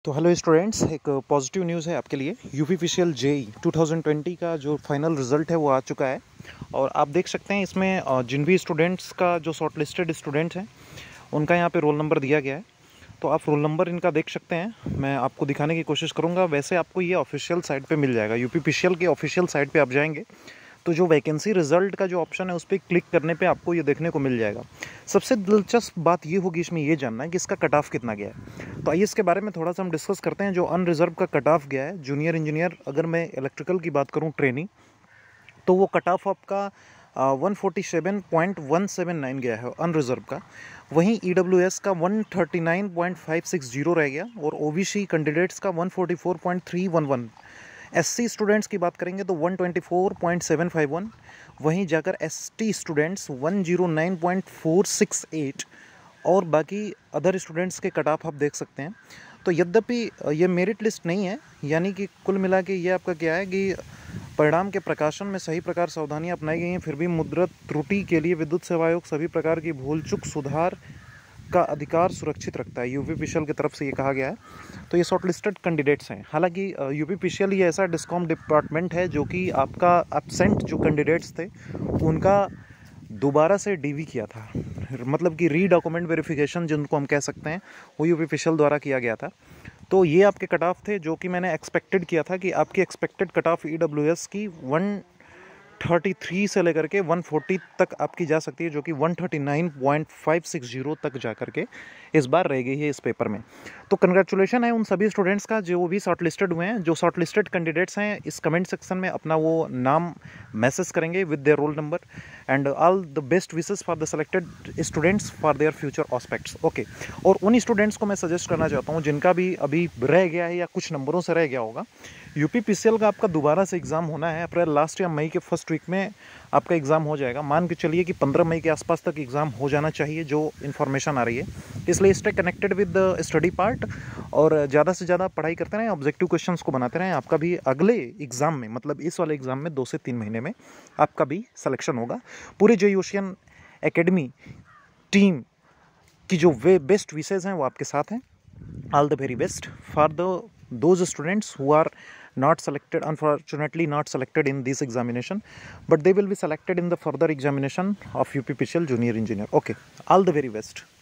तो hello students, एक positive news है आपके लिए। यूपीपीसीएल जेई 2020 का जो फाइनल रिज़ल्ट है वो आ चुका है। और आप देख सकते हैं इसमें जिन भी स्टूडेंट्स का जो शॉर्टलिस्टेड स्टूडेंट हैं उनका यहाँ पे रोल नंबर दिया गया है। तो आप रोल नंबर इनका देख सकते हैं। मैं आपको दिखाने की कोशिश करूँगा। वैसे आपको ये ऑफिशियल साइट पे मिल जाएगा, यूपीपीसीएल के ऑफिशियल साइट पे आप जाएंगे तो जो वैकेंसी रिज़ल्ट का जो ऑप्शन है उस पर क्लिक करने पे आपको ये देखने को मिल जाएगा। सबसे दिलचस्प बात ये होगी इसमें ये जानना है कि इसका कट ऑफ कितना गया है। तो आइए इसके बारे में थोड़ा सा हम डिस्कस करते हैं। जो अनरिजर्व का कट ऑफ गया है जूनियर इंजीनियर, अगर मैं इलेक्ट्रिकल की बात करूँ ट्रेनिंग, तो वो कट ऑफ आपका 147.179 गया है अनरिजर्व का। वहीं ईडब्ल्यूएस का 139.560 रह गया और ओबीसी कैंडिडेट्स का 144.311। एससी स्टूडेंट्स की बात करेंगे तो 124.751। वहीं जाकर एसटी स्टूडेंट्स 109.468 और बाकी अदर स्टूडेंट्स के कट ऑफ आप देख सकते हैं। तो यद्यपि ये मेरिट लिस्ट नहीं है, यानी कि कुल मिला के ये आपका क्या है कि परिणाम के प्रकाशन में सही प्रकार सावधानियां अपनाई गई हैं, फिर भी मुद्रित त्रुटि के लिए विद्युत सेवा आयोग सभी प्रकार की भूल चूक सुधार का अधिकार सुरक्षित रखता है, यूपीपीसीएल की तरफ से ये कहा गया है। तो ये शॉर्टलिस्टेड कैंडिडेट्स हैं। हालांकि यूपीपीसीएल ये ऐसा डिस्कॉम डिपार्टमेंट है जो कि आपका एब्सेंट जो कैंडिडेट्स थे उनका दोबारा से डीवी किया था, मतलब कि री डॉक्यूमेंट वेरिफिकेशन जिनको हम कह सकते हैं, वो यूपीपीसीएल द्वारा किया गया था। तो ये आपके कट ऑफ थे जो कि मैंने एक्सपेक्टेड किया था कि आपकी एक्सपेक्टेड कट ऑफ ईडब्ल्यूएस की 133 से लेकर के 140 तक आपकी जा सकती है, जो कि 139.560 तक जा करके इस बार रह गई है इस पेपर में। तो कंग्रेचुलेशन है उन सभी स्टूडेंट्स का जो भी शॉर्टलिस्टेड हुए हैं। जो शॉर्टलिस्टेड कैंडिडेट्स हैं इस कमेंट सेक्शन में अपना वो नाम मैसेज करेंगे with their roll number. And all the best wishes for the selected students for their future aspects. Okay, और उन स्टूडेंट्स को मैं सजेस्ट करना चाहता हूँ जिनका भी अभी रह गया है या कुछ नंबरों से रह गया होगा, यूपीपीसीएल का आपका दोबारा से एग्ज़ाम होना है अप्रैल लास्ट या मई के फर्स्ट वीक में आपका एग्ज़ाम हो जाएगा। मान के चलिए कि 15 मई के आसपास तक एग्ज़ाम हो जाना चाहिए, जो इन्फॉर्मेशन आ रही है। इसलिए stay connected with the study part और ज़्यादा से ज़्यादा पढ़ाई करते रहें, ऑब्जेक्टिव क्वेश्चंस को बनाते रहें। आपका भी अगले एग्ज़ाम में, मतलब इस वाले एग्ज़ाम में 2 से 3 महीने में आपका भी सिलेक्शन होगा। पूरे जेईई ओशियन एकेडमी टीम की जो वे बेस्ट विशेज़ हैं वो आपके साथ हैं। All the very best for those students who are not selected, unfortunately not selected in this examination, but they will be selected in the further examination of UPPCL Junior Engineer. Okay, all the very best.